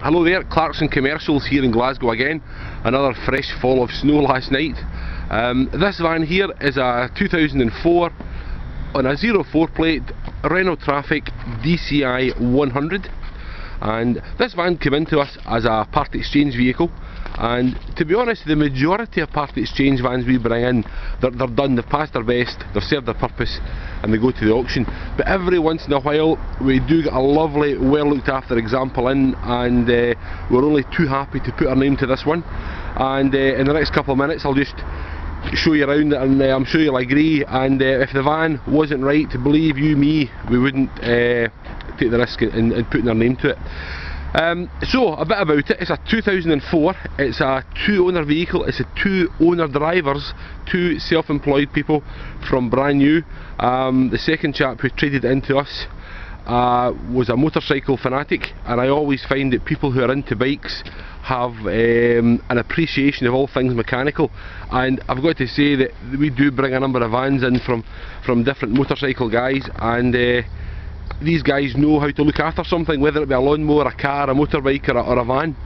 Hello there, Clarkson Commercials here in Glasgow again. Another fresh fall of snow last night. This van here is a 2004 on a 04 plate Renault Trafic DCI 100, and this van came into us as a part exchange vehicle. And to be honest, the majority of part exchange vans we bring in, they're done, they've passed their best, they've served their purpose, and they go to the auction. But every once in a while we do get a lovely, well looked after example in, and we're only too happy to put our name to this one. And in the next couple of minutes I'll just show you around it, and I'm sure you'll agree. And if the van wasn't right, believe you me, we wouldn't take the risk in putting our name to it. So a bit about it. It's a 2004, it's a two-owner vehicle, it's a two-owner drivers, two self-employed people from brand new. The second chap who traded it into us was a motorcycle fanatic, and I always find that people who are into bikes have an appreciation of all things mechanical. And I've got to say that we do bring a number of vans in from different motorcycle guys, and these guys know how to look after something, whether it be a lawnmower, a car, a motorbike or a van.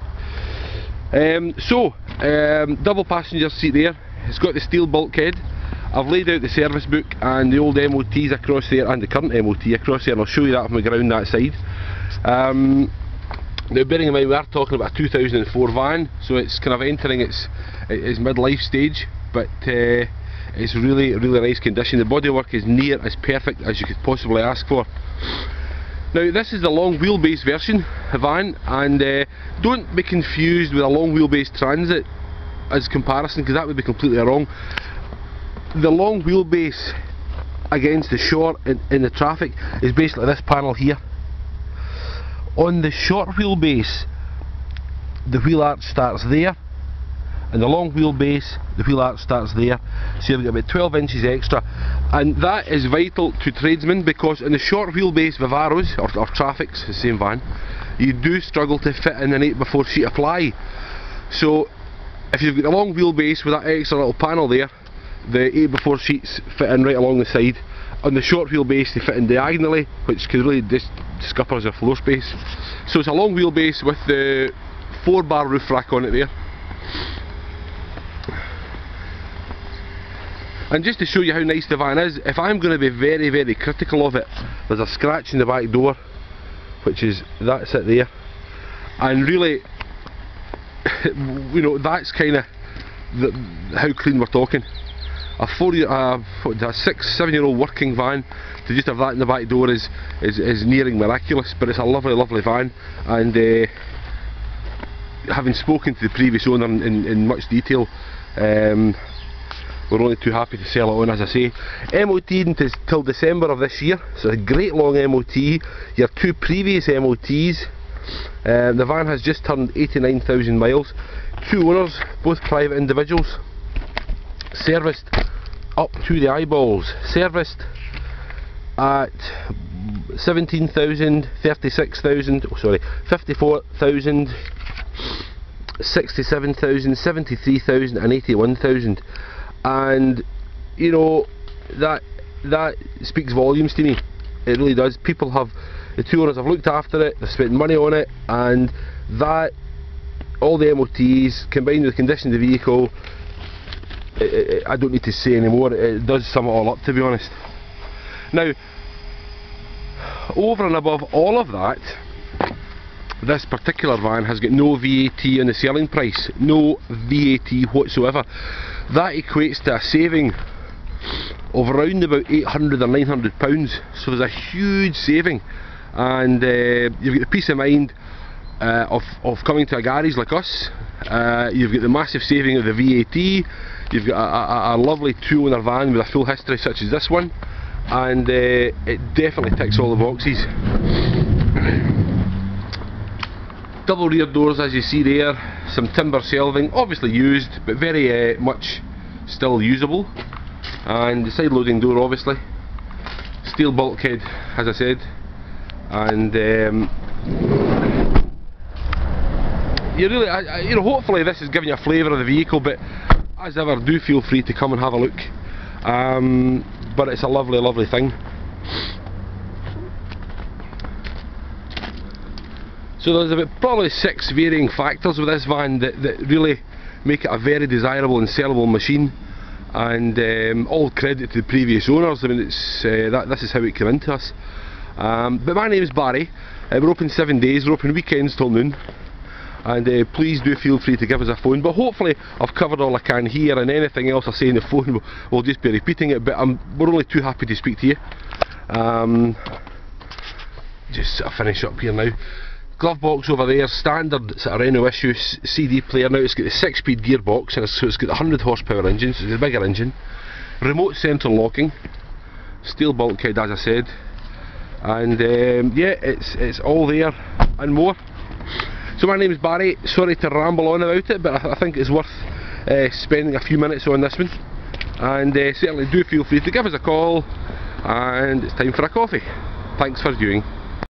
Double passenger seat there, it's got the steel bulkhead. I've laid out the service book and the old MOTs across there, and the current MOT across there, and I'll show you that from the ground that side. Now bearing in mind we are talking about a 2004 van, so it's kind of entering its mid-life stage, but it's really nice condition. The bodywork is near as perfect as you could possibly ask for. Now this is the long wheelbase version van, and don't be confused with a long wheelbase Transit as comparison, because that would be completely wrong. The long wheelbase against the short in the Trafic is basically this panel here. On the short wheelbase, the wheel arch starts there, and the long wheelbase, the wheel arch starts there, so you've got about 12 inches extra, and that is vital to tradesmen, because in the short wheelbase Vivaros or Trafics, the same van, you do struggle to fit in an 8x4 sheet of ply. So if you've got a long wheelbase with that extra little panel there, the 8x4 sheets fit in right along the side. On the short wheelbase they fit in diagonally, which could really just scuppers your floor space. So it's a long wheelbase with the 4-bar roof rack on it there. And just to show you how nice the van is, if I'm going to be very critical of it, there's a scratch in the back door, which is, that's it there. And really, you know, that's kind of how clean we're talking. A 6-7 year old working van, to just have that in the back door is nearing miraculous. But it's a lovely van, and having spoken to the previous owner in much detail, we're only too happy to sell it on, as I say. MOT until December of this year, so a great long MOT. Your two previous MOTs. The van has just turned 89,000 miles. Two owners, both private individuals. Serviced up to the eyeballs. Serviced at 17,000, 36,000, oh sorry, 54,000, 67,000, 73,000 and 81,000. And you know, that speaks volumes to me. It really does. People have, the two owners have looked after it, they've spent money on it, and that, all the MOTs combined with the condition of the vehicle, I don't need to say anymore. It does sum it all up, to be honest. Now, over and above all of that, this particular van has got no VAT on the selling price, no VAT whatsoever. That equates to a saving of around about £800 or £900, so there's a huge saving. And you've got the peace of mind of coming to a garage like us. You've got the massive saving of the VAT. You've got a lovely two-owner van with a full history such as this one, and it definitely ticks all the boxes. Double rear doors, as you see there, some timber shelving, obviously used, but very much still usable. And the side loading door, obviously. Steel bulkhead, as I said. And you really, you know, hopefully this is giving you a flavour of the vehicle, but as ever, do feel free to come and have a look. But it's a lovely thing. So there's about probably 6 varying factors with this van that really make it a very desirable and sellable machine, and all credit to the previous owners. I mean, it's this is how it came into us. But my name is Barry. We're open 7 days, we're open weekends till noon, and please do feel free to give us a phone. But hopefully I've covered all I can here, and anything else I say in the phone will just be repeating it, but we're only too happy to speak to you. Just sort of finish up here now. Glove box over there, standard sort of Renault issue CD player. Now it's got the 6-speed gearbox, and so it's got the 100 horsepower engine, so it's a bigger engine. Remote central locking, steel bulkhead as I said, and yeah, it's all there and more. So my name is Barry. Sorry to ramble on about it, but I think it's worth spending a few minutes on this one, and certainly do feel free to give us a call, and it's time for a coffee. Thanks for viewing.